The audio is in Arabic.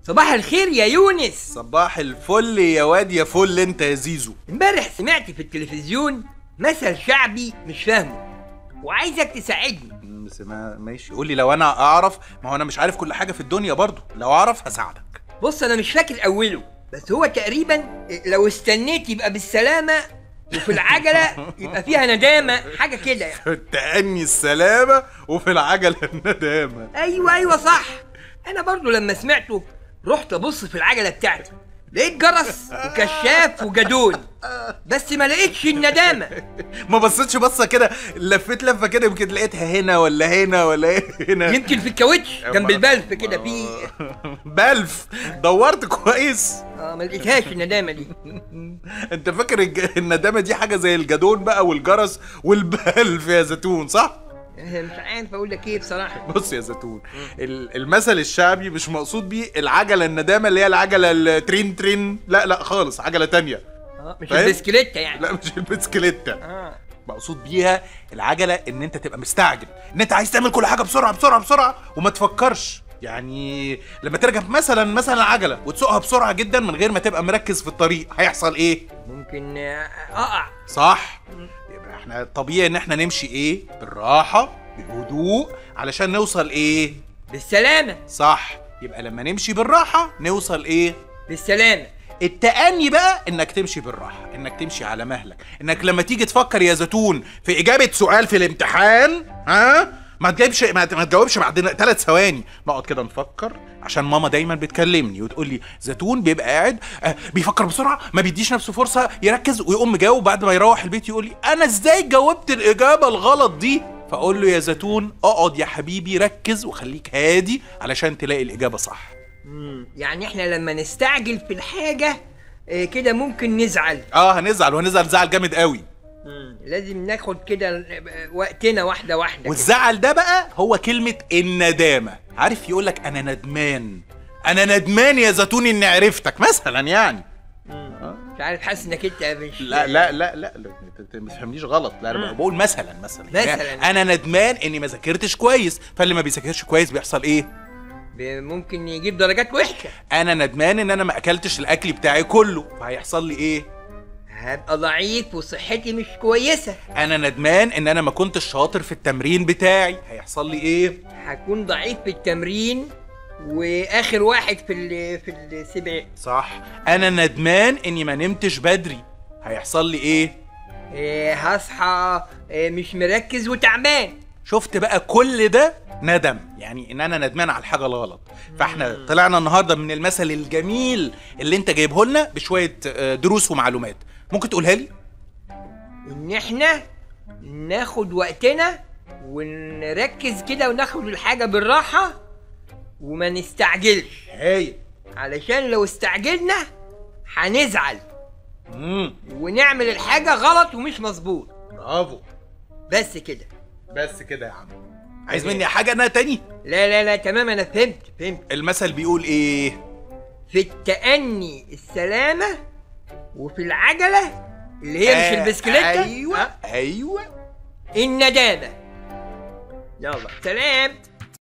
صباح الخير يا يونس. صباح الفل يا واد يا فل انت يا زيزو. امبارح سمعت في التلفزيون مثل شعبي مش فاهمه وعايزك تساعدني. ماشي قول لي لو انا اعرف، ما هو انا مش عارف كل حاجه في الدنيا برضو، لو اعرف هساعدك. بص انا مش فاكر اوله، بس هو تقريبا لو استنيت يبقى بالسلامه وفي العجله يبقى فيها ندامه، حاجه كده يعني. في التأني السلامه وفي العجله الندامه. ايوه صح. انا برضو لما سمعته رحت ابص في العجله بتاعتي، لقيت جرس وكشاف وجدون، بس ما لقيتش الندامه. ما بصيتش بصه كده، لفيت لفه كده يمكن لقيتها هنا ولا هنا ولا هنا، يمكن في الكاوتش جنب البلف كده في بلف. دورت كويس؟ ما لقيتهاش الندامه دي. انت فاكر الندامه دي حاجه زي الجدون بقى والجرس والبلف يا زيتون، صح؟ مش عارف اقول لك ايه بصراحه. بص يا زيتون، المثل الشعبي مش مقصود بيه العجله الندامه اللي هي العجله الترين ترين، لا خالص، عجله تانية. مش البسكليته يعني. لا مش البسكليته. مقصود بيها العجله ان انت تبقى مستعجل، ان انت عايز تعمل كل حاجه بسرعه بسرعه بسرعه وما تفكرش. يعني لما تركب مثلا عجله وتسوقها بسرعه جدا من غير ما تبقى مركز في الطريق، هيحصل ايه؟ ممكن اقع. صح. احنا طبيعي ان احنا نمشي ايه؟ بالراحه بهدوء علشان نوصل ايه؟ بالسلامه. صح. يبقى لما نمشي بالراحه نوصل ايه؟ بالسلامه. التأني بقى انك تمشي بالراحه، انك تمشي على مهلك، انك لما تيجي تفكر يا زيتون في اجابه سؤال في الامتحان، ما تجاوبش بعد 3 ثواني، نقعد كده نفكر، عشان ماما دايما بتكلمني وتقول لي زيتون بيبقى قاعد بيفكر بسرعه، ما بيديش نفسه فرصه يركز ويقوم مجاوب، بعد ما يروح البيت يقول لي انا ازاي جاوبت الاجابه الغلط دي. فاقول له يا زيتون اقعد يا حبيبي ركز وخليك هادي علشان تلاقي الاجابه صح. يعني احنا لما نستعجل في الحاجه كده ممكن نزعل. هنزعل، وهنزعل زعل جامد قوي. لازم ناخد كده وقتنا واحده واحده. والزعل ده بقى هو كلمه الندامه. عارف يقولك انا ندمان يا زيتون اني عرفتك مثلا يعني. مش عارف، حاسس انك انت مش لا ما تفهمنيش غلط. لا انا بقول مثلا انا ندمان اني ما ذاكرتش كويس، فاللي ما بيذاكرش كويس بيحصل ايه؟ ممكن يجيب درجات وحشه. انا ندمان ان انا ما اكلتش الاكل بتاعي كله، فهيحصل لي ايه؟ هبقى ضعيف وصحتي مش كويسه. انا ندمان ان انا ما كنتش شاطر في التمرين بتاعي، هيحصل لي ايه؟ هكون ضعيف في التمرين واخر واحد في السباق. صح. انا ندمان اني ما نمتش بدري، هيحصل لي ايه؟ هصحى مش مركز وتعبان. شفت بقى كل ده ندم، يعني ان انا ندمان على الحاجه الغلط. فاحنا طلعنا النهارده من المثل الجميل اللي انت جايبه لنا بشويه دروس ومعلومات. ممكن تقولها لي؟ ان احنا ناخد وقتنا ونركز كده وناخد الحاجه بالراحه وما نستعجلش. علشان لو استعجلنا هنزعل ونعمل الحاجه غلط ومش مظبوط. برافو. بس كده يا عم. عايز مني حاجه انا تاني؟ لا تمام، انا فهمت. المثل بيقول ايه؟ في التأني السلامه وفي العجله اللي هي مش البسكليته. ايوه الندامه. يلا سلام.